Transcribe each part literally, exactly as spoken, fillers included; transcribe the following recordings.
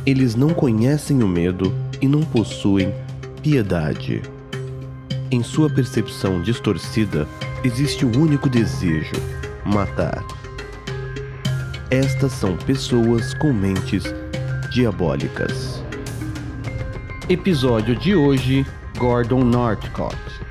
Eles não conhecem o medo e não possuem piedade. Em sua percepção distorcida, existe o único desejo: matar. Estas são pessoas com mentes diabólicas. Episódio de hoje: Gordon Northcott.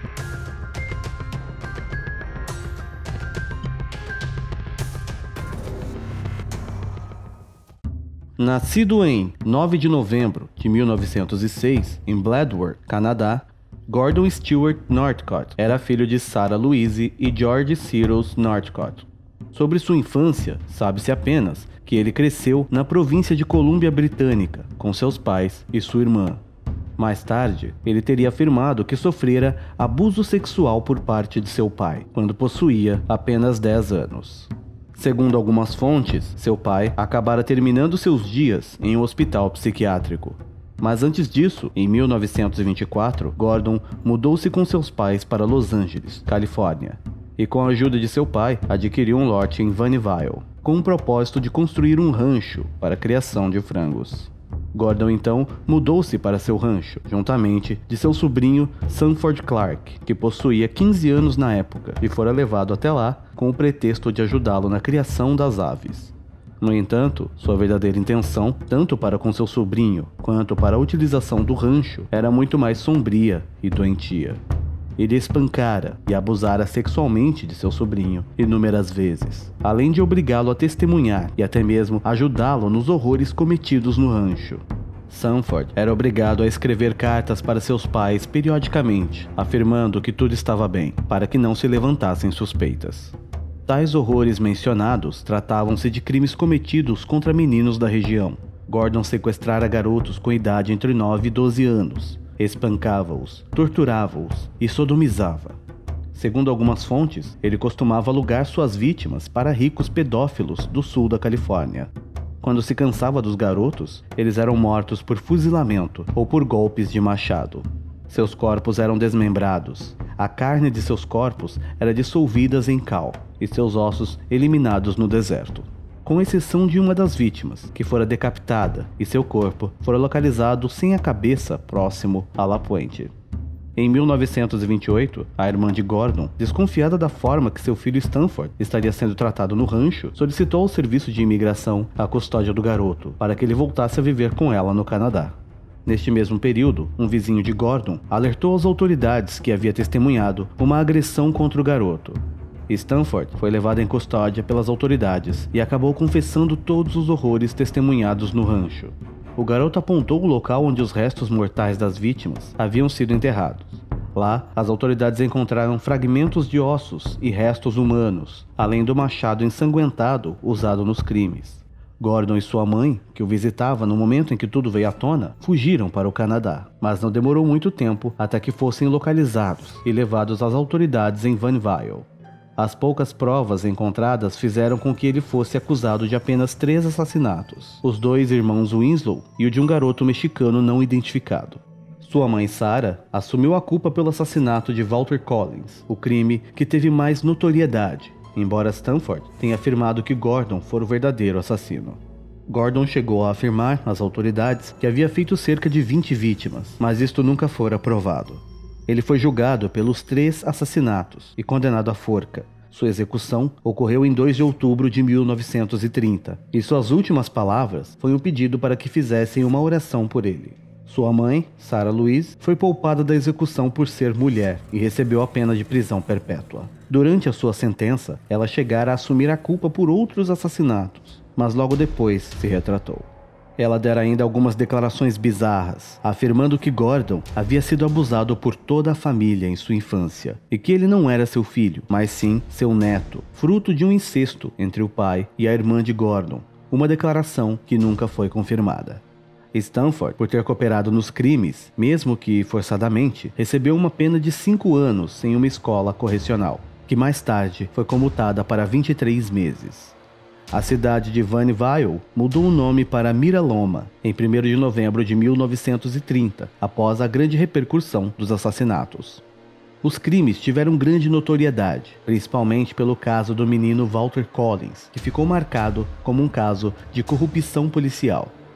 Nascido em nove de novembro de mil novecentos e seis, em Bladworth, Canadá, Gordon Stewart Northcott era filho de Sarah Louise e George Cyrus Northcott. Sobre sua infância, sabe-se apenas que ele cresceu na província de Colômbia Britânica, com seus pais e sua irmã. Mais tarde, ele teria afirmado que sofrera abuso sexual por parte de seu pai, quando possuía apenas dez anos. Segundo algumas fontes, seu pai acabara terminando seus dias em um hospital psiquiátrico. Mas antes disso, em mil novecentos e vinte e quatro, Gordon mudou-se com seus pais para Los Angeles, Califórnia, e com a ajuda de seu pai, adquiriu um lote em Vanderbilt, com o propósito de construir um rancho para a criação de frangos. Gordon então mudou-se para seu rancho, juntamente de seu sobrinho Sanford Clark, que possuía quinze anos na época e fora levado até lá com o pretexto de ajudá-lo na criação das aves. No entanto, sua verdadeira intenção, tanto para com seu sobrinho quanto para a utilização do rancho, era muito mais sombria e doentia. Ele espancara e abusara sexualmente de seu sobrinho inúmeras vezes, além de obrigá-lo a testemunhar e até mesmo ajudá-lo nos horrores cometidos no rancho. Sanford era obrigado a escrever cartas para seus pais periodicamente, afirmando que tudo estava bem, para que não se levantassem suspeitas. Tais horrores mencionados tratavam-se de crimes cometidos contra meninos da região. Gordon sequestrara garotos com idade entre nove e doze anos, espancava-os, torturava-os e sodomizava. Segundo algumas fontes, ele costumava alugar suas vítimas para ricos pedófilos do sul da Califórnia. Quando se cansava dos garotos, eles eram mortos por fuzilamento ou por golpes de machado. Seus corpos eram desmembrados, a carne de seus corpos era dissolvida em cal e seus ossos eliminados no deserto, com exceção de uma das vítimas, que fora decapitada e seu corpo fora localizado sem a cabeça próximo a La Pointe. Em mil novecentos e vinte e oito, a irmã de Gordon, desconfiada da forma que seu filho Stanford estaria sendo tratado no rancho, solicitou ao serviço de imigração a custódia do garoto para que ele voltasse a viver com ela no Canadá. Neste mesmo período, um vizinho de Gordon alertou as autoridades que havia testemunhado uma agressão contra o garoto. Stanford foi levado em custódia pelas autoridades e acabou confessando todos os horrores testemunhados no rancho. O garoto apontou o local onde os restos mortais das vítimas haviam sido enterrados. Lá, as autoridades encontraram fragmentos de ossos e restos humanos, além do machado ensanguentado usado nos crimes. Gordon e sua mãe, que o visitava no momento em que tudo veio à tona, fugiram para o Canadá, mas não demorou muito tempo até que fossem localizados e levados às autoridades em Vanderbilt. As poucas provas encontradas fizeram com que ele fosse acusado de apenas três assassinatos: os dois irmãos Winslow e o de um garoto mexicano não identificado. Sua mãe Sarah assumiu a culpa pelo assassinato de Walter Collins, o crime que teve mais notoriedade, embora Stanford tenha afirmado que Gordon fora o verdadeiro assassino. Gordon chegou a afirmar às autoridades que havia feito cerca de vinte vítimas, mas isto nunca fora provado. Ele foi julgado pelos três assassinatos e condenado à forca. Sua execução ocorreu em dois de outubro de mil novecentos e trinta, e suas últimas palavras foi um pedido para que fizessem uma oração por ele. Sua mãe, Sarah Louise, foi poupada da execução por ser mulher e recebeu a pena de prisão perpétua. Durante a sua sentença, ela chegara a assumir a culpa por outros assassinatos, mas logo depois se retratou. Ela dera ainda algumas declarações bizarras, afirmando que Gordon havia sido abusado por toda a família em sua infância, e que ele não era seu filho, mas sim seu neto, fruto de um incesto entre o pai e a irmã de Gordon, uma declaração que nunca foi confirmada. Stanford, por ter cooperado nos crimes, mesmo que forçadamente, recebeu uma pena de cinco anos em uma escola correcional, que mais tarde foi comutada para vinte e três meses. A cidade de Vanderbilt mudou o nome para Miraloma em primeiro de novembro de mil novecentos e trinta, após a grande repercussão dos assassinatos. Os crimes tiveram grande notoriedade, principalmente pelo caso do menino Walter Collins, que ficou marcado como um caso de corrupção policial.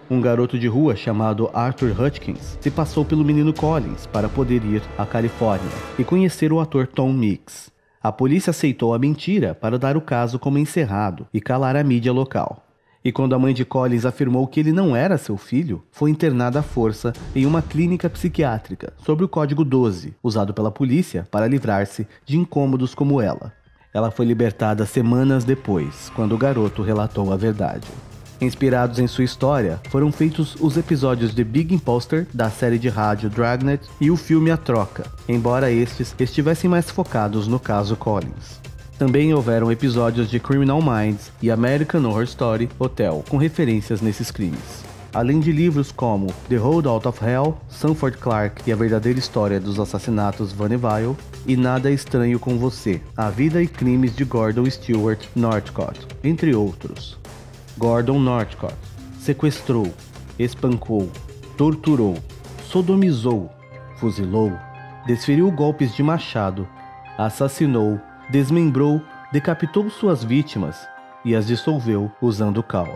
Um garoto de rua chamado Arthur Hutchins se passou pelo menino Collins para poder ir à Califórnia e conhecer o ator Tom Mix. A polícia aceitou a mentira para dar o caso como encerrado e calar a mídia local. E quando a mãe de Collins afirmou que ele não era seu filho, foi internada à força em uma clínica psiquiátrica sob o Código doze, usado pela polícia para livrar-se de incômodos como ela. Ela foi libertada semanas depois, quando o garoto relatou a verdade. Inspirados em sua história, foram feitos os episódios de Big Imposter, da série de rádio Dragnet, e o filme A Troca, embora estes estivessem mais focados no caso Collins. Também houveram episódios de Criminal Minds e American Horror Story Hotel, com referências nesses crimes. Além de livros como The Road Out of Hell, Sanford Clark e a verdadeira história dos assassinatos Vanderbilt, e Nada Estranho com Você, A Vida e Crimes de Gordon Stewart Northcott, entre outros. Gordon Northcott sequestrou, espancou, torturou, sodomizou, fuzilou, desferiu golpes de machado, assassinou, desmembrou, decapitou suas vítimas e as dissolveu usando cal.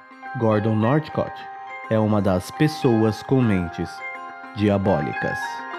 Gordon Northcott é uma das pessoas com mentes diabólicas.